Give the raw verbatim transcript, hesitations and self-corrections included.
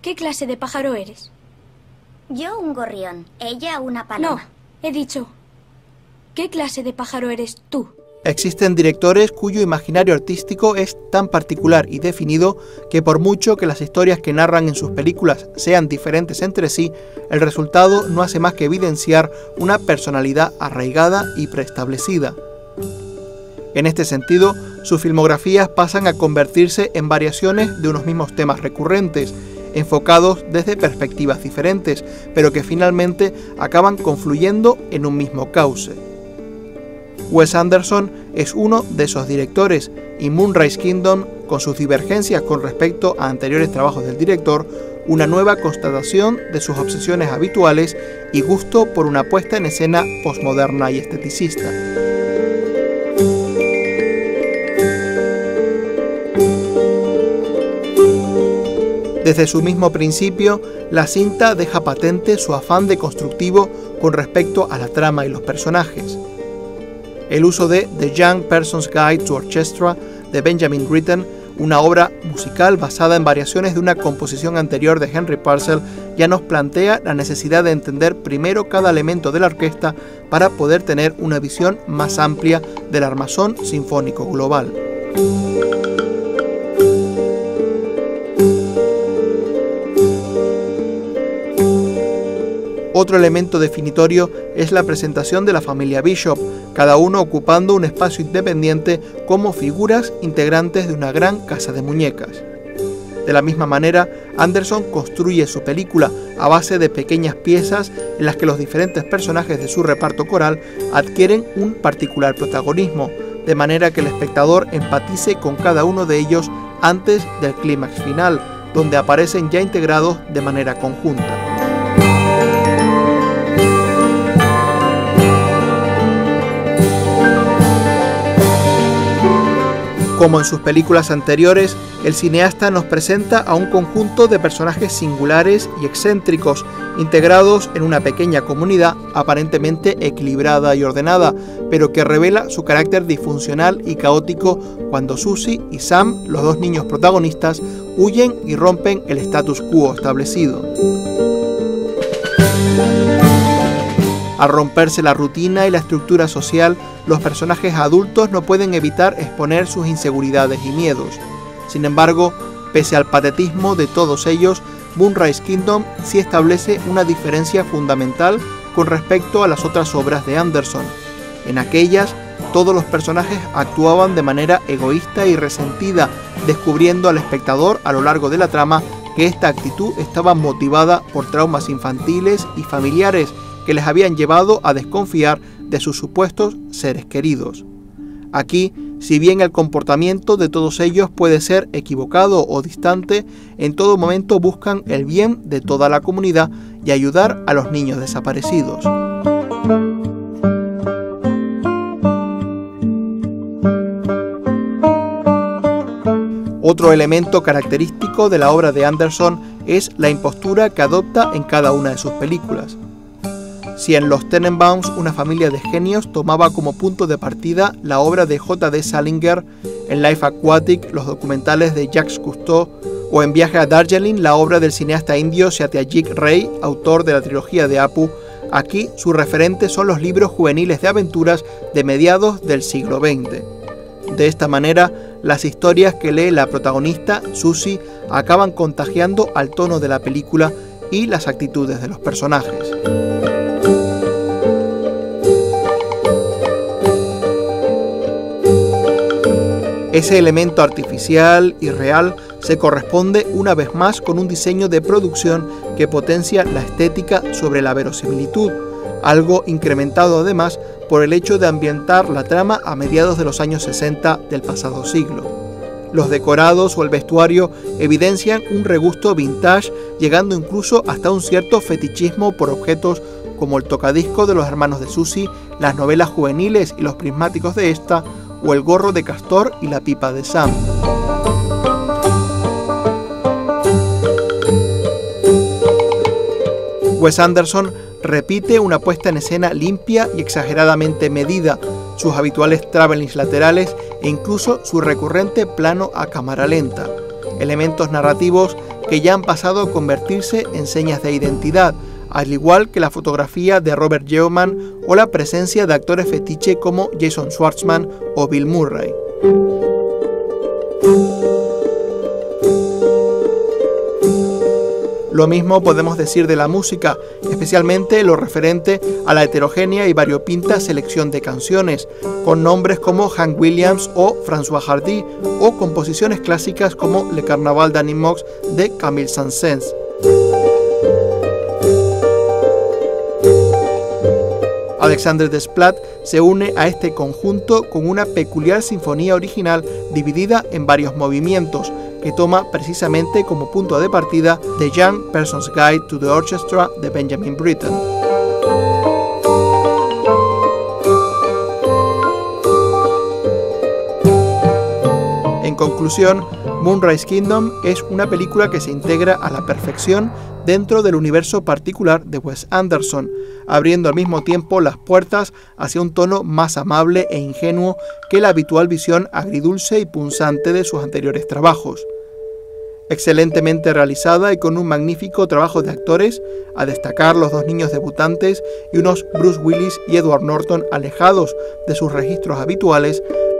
¿Qué clase de pájaro eres? Yo un gorrión, ella una paloma. No, he dicho, ¿qué clase de pájaro eres tú? Existen directores cuyo imaginario artístico es tan particular y definido que por mucho que las historias que narran en sus películas sean diferentes entre sí, el resultado no hace más que evidenciar una personalidad arraigada y preestablecida. En este sentido, sus filmografías pasan a convertirse en variaciones de unos mismos temas recurrentes, enfocados desde perspectivas diferentes, pero que finalmente acaban confluyendo en un mismo cauce. Wes Anderson es uno de esos directores, y Moonrise Kingdom, con sus divergencias con respecto a anteriores trabajos del director, una nueva constatación de sus obsesiones habituales y gusto por una puesta en escena posmoderna y esteticista. Desde su mismo principio, la cinta deja patente su afán de constructivo con respecto a la trama y los personajes. El uso de The Young Person's Guide to Orchestra de Benjamin Britten, una obra musical basada en variaciones de una composición anterior de Henry Purcell, ya nos plantea la necesidad de entender primero cada elemento de la orquesta para poder tener una visión más amplia del armazón sinfónico global. Otro elemento definitorio es la presentación de la familia Bishop, cada uno ocupando un espacio independiente como figuras integrantes de una gran casa de muñecas. De la misma manera, Anderson construye su película a base de pequeñas piezas en las que los diferentes personajes de su reparto coral adquieren un particular protagonismo, de manera que el espectador empatice con cada uno de ellos antes del clímax final, donde aparecen ya integrados de manera conjunta. Como en sus películas anteriores, el cineasta nos presenta a un conjunto de personajes singulares y excéntricos, integrados en una pequeña comunidad aparentemente equilibrada y ordenada, pero que revela su carácter disfuncional y caótico cuando Susie y Sam, los dos niños protagonistas, huyen y rompen el status quo establecido. Al romperse la rutina y la estructura social, los personajes adultos no pueden evitar exponer sus inseguridades y miedos. Sin embargo, pese al patetismo de todos ellos, Moonrise Kingdom sí establece una diferencia fundamental con respecto a las otras obras de Anderson. En aquellas, todos los personajes actuaban de manera egoísta y resentida, descubriendo al espectador a lo largo de la trama que esta actitud estaba motivada por traumas infantiles y familiares que les habían llevado a desconfiar de sus supuestos seres queridos. Aquí, si bien el comportamiento de todos ellos puede ser equivocado o distante, en todo momento buscan el bien de toda la comunidad y ayudar a los niños desaparecidos. Otro elemento característico de la obra de Anderson es la impostura que adopta en cada una de sus películas. Si en Los Tenenbaums una familia de genios tomaba como punto de partida la obra de J D Salinger, en Life Aquatic los documentales de Jacques Cousteau, o en Viaje a Darjeeling la obra del cineasta indio Satyajit Ray, autor de la trilogía de Apu, aquí su referente son los libros juveniles de aventuras de mediados del siglo veinte. De esta manera, las historias que lee la protagonista, Susie, acaban contagiando al tono de la película y las actitudes de los personajes. Ese elemento artificial y real se corresponde una vez más con un diseño de producción que potencia la estética sobre la verosimilitud, algo incrementado además por el hecho de ambientar la trama a mediados de los años sesenta del pasado siglo. Los decorados o el vestuario evidencian un regusto vintage, llegando incluso hasta un cierto fetichismo por objetos como el tocadiscos de los hermanos de Susie, las novelas juveniles y los prismáticos de esta, o el gorro de castor y la pipa de Sam. Wes Anderson repite una puesta en escena limpia y exageradamente medida, sus habituales travelings laterales e incluso su recurrente plano a cámara lenta, elementos narrativos que ya han pasado a convertirse en señas de identidad, al igual que la fotografía de Robert Yeoman o la presencia de actores fetiche como Jason Schwartzman o Bill Murray. Lo mismo podemos decir de la música, especialmente lo referente a la heterogénea y variopinta selección de canciones, con nombres como Hank Williams o François Hardy, o composiciones clásicas como Le Carnaval d'Animox de Camille Saint-Saëns. Alexandre Desplat se une a este conjunto con una peculiar sinfonía original dividida en varios movimientos, que toma precisamente como punto de partida The Young Person's Guide to the Orchestra de Benjamin Britten. En conclusión, Moonrise Kingdom es una película que se integra a la perfección dentro del universo particular de Wes Anderson, abriendo al mismo tiempo las puertas hacia un tono más amable e ingenuo que la habitual visión agridulce y punzante de sus anteriores trabajos. Excelentemente realizada y con un magnífico trabajo de actores, a destacar los dos niños debutantes y unos Bruce Willis y Edward Norton alejados de sus registros habituales,